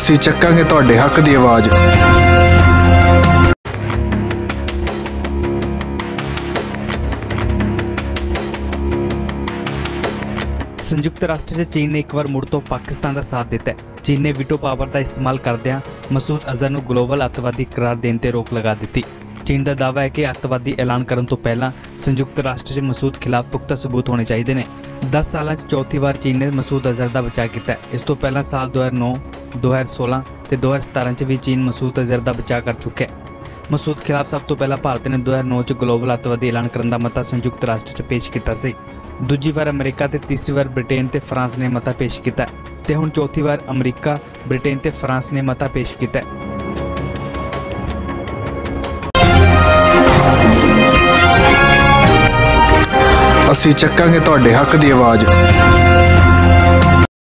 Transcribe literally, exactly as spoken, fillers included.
ਅਸੀਂ ਚੱਕਾਂਗੇ ਤੁਹਾਡੇ ਹੱਕ ਦੀ ਆਵਾਜ਼। संयुक्त राष्ट्र च चीन ने एक बार मुड़ तो पाकिस्तान का साथ दिता है। चीन ने वीटो पावर का इस्तेमाल करदियां मसूद अजहर नूं ग्लोबल अतवादी करार देने ते रोक लगा दी। चीन का दावा है कि अतवादी ऐलान करने तो पहला संयुक्त राष्ट्र च मसूद खिलाफ पुख्ता सबूत होने चाहिए ने। दस साल चौथी बार चीन ने मसूद अजहर का बचाव किया। इस तो पहला साल दो हज़ार नौ दो हज़ार सोलह ते दो हज़ार सतारह च भी चीन मसूद अजहर का बचाव कर चुका है। मसूद खिलाफ सब तो पहला भारत ने दो हज़ार नौ च ग्लोबल अतवादी ऐलान करने का मता संयुक्त राष्ट्र च पेश किया सी। दूजी बार अमेरिका ते तीसरी बार ब्रिटेन ते फ्रांस ने मता पेश किया ते हुण चौथी बार अमेरिका ब्रिटेन ते फ्रांस ने मता पेश किया। ਅਸੀਂ ਚੱਕਾਂਗੇ ਤੁਹਾਡੇ ਹੱਕ ਦੀ ਆਵਾਜ਼।